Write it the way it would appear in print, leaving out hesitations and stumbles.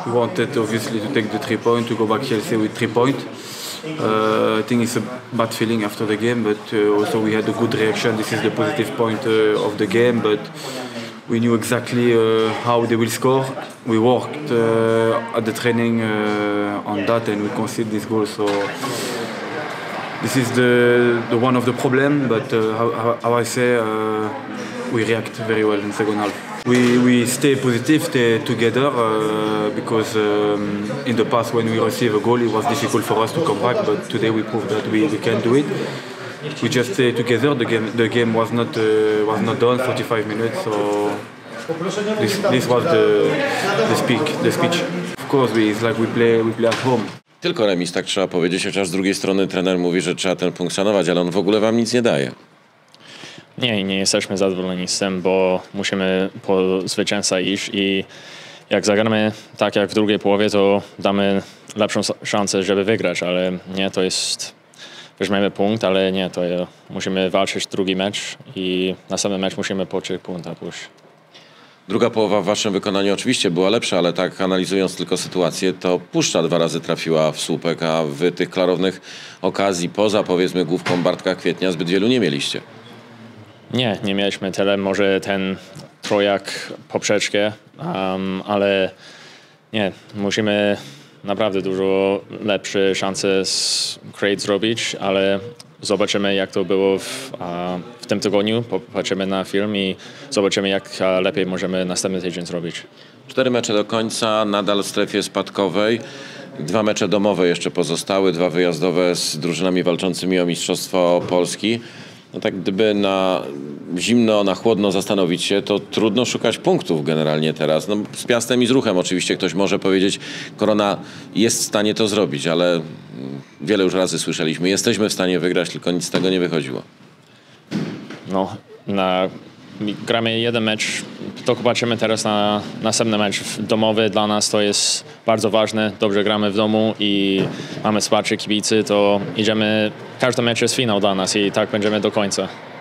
We wanted obviously to take the 3 points, to go back Chelsea with 3 points. I think it's a bad feeling after the game, but also we had a good reaction. This is the positive point of the game, but we knew exactly how they will score. We worked at the training on that, and we conceded this goal. So this is the one of the problem, but how I say, we react very well in second half. We stay positive, stay together, because in the past when we receive a goal it was difficult for us to come back, but today we proved that we can do it. We just stay together. The game was not done 45 minutes, so this was the speech. Of course, it's like we play at home. Tylko remis, tak trzeba powiedzieć, chociaż z drugiej strony trener mówi, że trzeba ten punkt szanować, ale on w ogóle wam nic nie daje. Nie jesteśmy zadowoleni z tym, bo musimy po zwycięstwa iść i jak zagramy tak jak w drugiej połowie, to damy lepszą szansę, żeby wygrać, ale nie, to jest, weźmiemy punkt, ale nie, to musimy walczyć drugi mecz i następny mecz musimy po 3 punktach pójść. Druga połowa w waszym wykonaniu oczywiście była lepsza, ale tak analizując tylko sytuację, to Puszcza 2 razy trafiła w słupek, a wy tych klarownych okazji poza powiedzmy główką Bartka Kwietnia zbyt wielu nie mieliście. Nie mieliśmy tyle, może ten trojak poprzeczkę, ale nie, musimy naprawdę dużo lepsze szanse z Create zrobić, ale zobaczymy jak to było w tym tygodniu, popatrzymy na film i zobaczymy jak lepiej możemy następny tydzień zrobić. 4 mecze do końca, nadal w strefie spadkowej. 2 mecze domowe jeszcze pozostały, 2 wyjazdowe z drużynami walczącymi o Mistrzostwo Polski. No tak gdyby na zimno, na chłodno zastanowić się, to trudno szukać punktów generalnie teraz. No, z Piastem i z Ruchem oczywiście ktoś może powiedzieć, Korona jest w stanie to zrobić, ale wiele już razy słyszeliśmy, jesteśmy w stanie wygrać, tylko nic z tego nie wychodziło. No, gramy jeden mecz, to patrzymy teraz na następny mecz domowy. Dla nas to jest bardzo ważne. Dobrze gramy w domu i mamy wsparcie kibicy, to idziemy, każdy mecz jest finał dla nas i tak będziemy do końca.